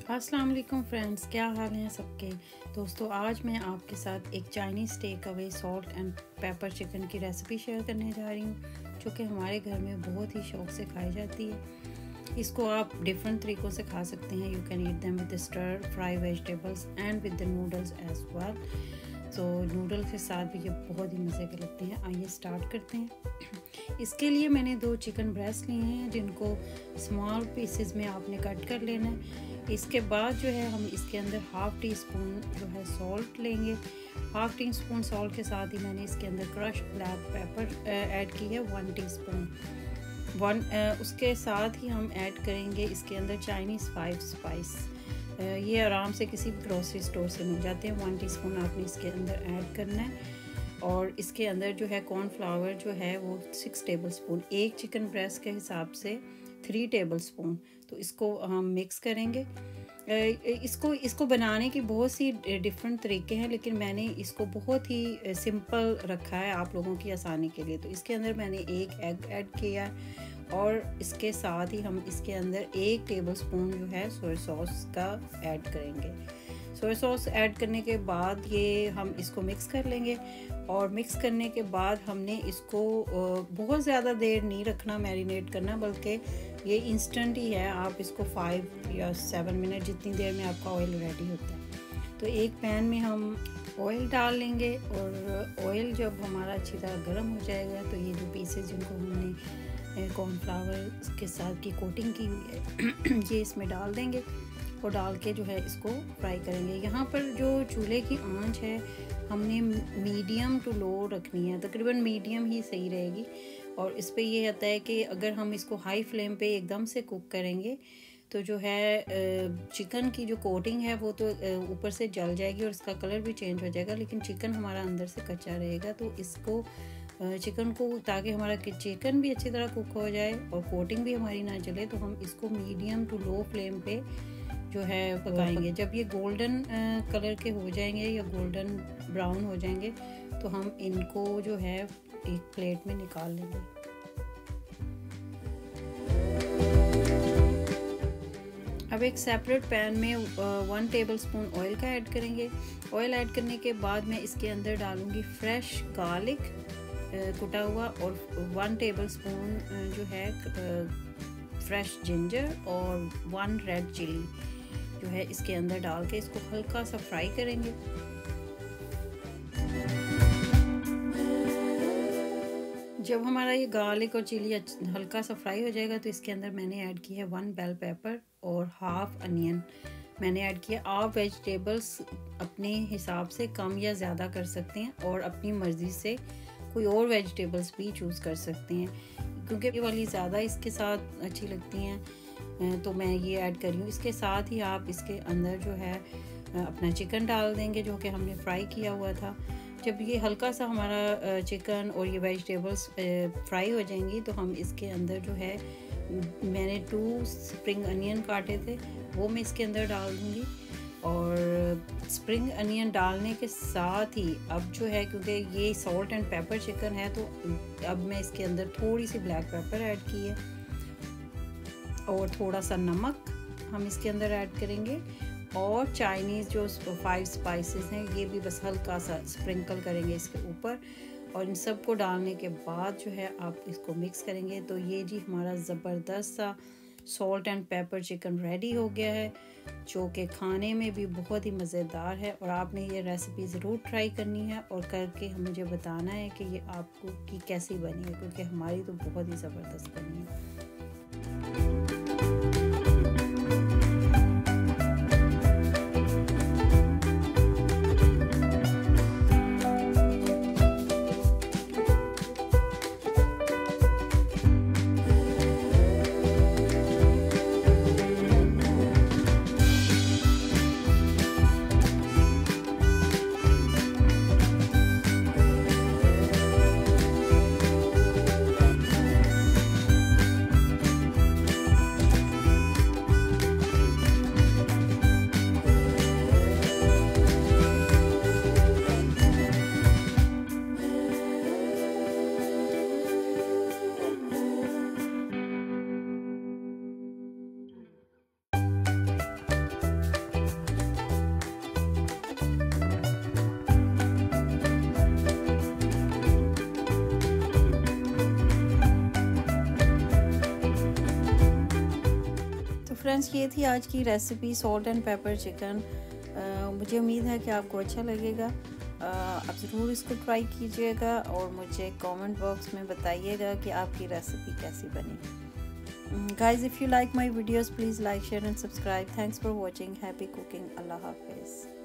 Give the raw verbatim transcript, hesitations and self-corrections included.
अस्सलाम वालेकुम फ्रेंड्स, क्या हाल हैं सबके। दोस्तों, आज मैं आपके साथ एक Chinese take away salt and pepper chicken की रेसिपी शेयर करने जा रही हूँ, जो कि हमारे घर में बहुत ही शौक़ से खाई जाती है। इसको आप डिफरेंट तरीक़ों से खा सकते हैं। You can eat them with stir fry vegetables and with the noodles as well. तो नूडल के साथ भी ये बहुत ही मज़े के लगते हैं। आइए स्टार्ट करते हैं। इसके लिए मैंने दो चिकन ब्रेस्ट लिए हैं, जिनको स्मॉल पीसेस में आपने कट कर लेना है। इसके बाद जो है हम इसके अंदर हाफ़ टी स्पून जो है सॉल्ट लेंगे। हाफ़ टी स्पून सॉल्ट के साथ ही मैंने इसके अंदर क्रश ब्लैक पेपर ऐड की है, वन टी स्पून वन उसके साथ ही हम ऐड करेंगे इसके अंदर चाइनीज़ फाइव स्पाइस। ये आराम से किसी भी ग्रोसरी स्टोर से मिल जाते हैं। वन टीस्पून आपने इसके अंदर ऐड करना है। और इसके अंदर जो है कॉर्नफ्लावर जो है वो सिक्स टेबल स्पून, एक चिकन ब्रेस्ट के हिसाब से थ्री टेबल स्पून। तो इसको हम मिक्स करेंगे। इसको इसको बनाने की बहुत सी डिफरेंट तरीके हैं, लेकिन मैंने इसको बहुत ही सिंपल रखा है आप लोगों की आसानी के लिए। तो इसके अंदर मैंने एक एग ऐड किया है और इसके साथ ही हम इसके अंदर एक टेबल स्पून जो है सोया सॉस का ऐड करेंगे। सोया सॉस ऐड करने के बाद ये हम इसको मिक्स कर लेंगे। और मिक्स करने के बाद हमने इसको बहुत ज़्यादा देर नहीं रखना, मैरिनेट करना, बल्कि ये इंस्टेंट ही है। आप इसको फाइव या सेवन मिनट जितनी देर में आपका ऑयल रेडी होता है। तो एक पैन में हम ऑयल डाल लेंगे और ऑयल जब हमारा अच्छी तरह गर्म हो जाएगा तो ये जो पीसेस जिनको हमने कॉर्नफ्लावर के साथ की कोटिंग की हुई है ये इसमें डाल देंगे और डाल के जो है इसको फ्राई करेंगे। यहाँ पर जो चूल्हे की आंच है हमने मीडियम टू लो रखनी है, तकरीबन मीडियम ही सही रहेगी। और इस पे ये आता है कि अगर हम इसको हाई फ्लेम पे एकदम से कुक करेंगे तो जो है चिकन की जो कोटिंग है वो तो ऊपर से जल जाएगी और इसका कलर भी चेंज हो जाएगा, लेकिन चिकन हमारा अंदर से कच्चा रहेगा। तो इसको चिकन को, ताकि हमारा चिकन भी अच्छी तरह कुक हो जाए और कोटिंग भी हमारी ना जले, तो हम इसको मीडियम टू लो फ्लेम पे जो है पकाएंगे। जब ये गोल्डन कलर के हो जाएंगे या गोल्डन ब्राउन हो जाएंगे तो हम इनको जो है एक प्लेट में निकाल लेंगे। अब एक सेपरेट पैन में वन टेबल स्पून ऑयल का ऐड करेंगे। ऑयल ऐड करने के बाद मैं इसके अंदर डालूंगी फ्रेश गार्लिक कुटा हुआ और वन टेबल स्पून जो है फ्रेश जिंजर और वन रेड चिली जो है इसके अंदर डाल के इसको हल्का सा फ्राई करेंगे। जब हमारा ये गार्लिक और चिली हल्का सा फ्राई हो जाएगा तो इसके अंदर मैंने ऐड किया है वन बेल पेपर और हाफ अनियन मैंने ऐड किया। आप वेजिटेबल्स अपने हिसाब से कम या ज़्यादा कर सकते हैं और अपनी मर्ज़ी से कोई और वेजिटेबल्स भी चूज़ कर सकते हैं, क्योंकि ये वाली ज़्यादा इसके साथ अच्छी लगती हैं तो मैं ये ऐड कर रही हूँ। इसके साथ ही आप इसके अंदर जो है अपना चिकन डाल देंगे जो कि हमने फ्राई किया हुआ था। जब ये हल्का सा हमारा चिकन और ये वेजिटेबल्स फ्राई हो जाएंगी तो हम इसके अंदर जो है मैंने टू स्प्रिंग अनियन काटे थे वो मैं इसके अंदर डाल दूँगी। और स्प्रिंग अनियन डालने के साथ ही अब जो है, क्योंकि ये सॉल्ट एंड पेपर चिकन है, तो अब मैं इसके अंदर थोड़ी सी ब्लैक पेपर ऐड की है और थोड़ा सा नमक हम इसके अंदर ऐड करेंगे। और चाइनीज़ जो फाइव स्पाइसेस हैं ये भी बस हल्का सा स्प्रिंकल करेंगे इसके ऊपर। और इन सब को डालने के बाद जो है आप इसको मिक्स करेंगे। तो ये जी हमारा ज़बरदस्त सा salt and pepper chicken ready हो गया है, जो कि खाने में भी बहुत ही मज़ेदार है। और आपने ये रेसिपी ज़रूर ट्राई करनी है और करके मुझे बताना है कि ये आपको की कैसी बनी है, क्योंकि हमारी तो बहुत ही ज़बरदस्त बनी है। फ्रेंड्स, ये थी आज की recipe salt and pepper chicken. मुझे उम्मीद है कि आपको अच्छा लगेगा। uh, आप ज़रूर इसको ट्राई कीजिएगा और मुझे कमेंट बॉक्स में बताइएगा कि आपकी रेसिपी कैसी बनी। Guys, if you like my videos please like share and subscribe. Thanks for watching. Happy cooking. अल्लाह हाफिज़।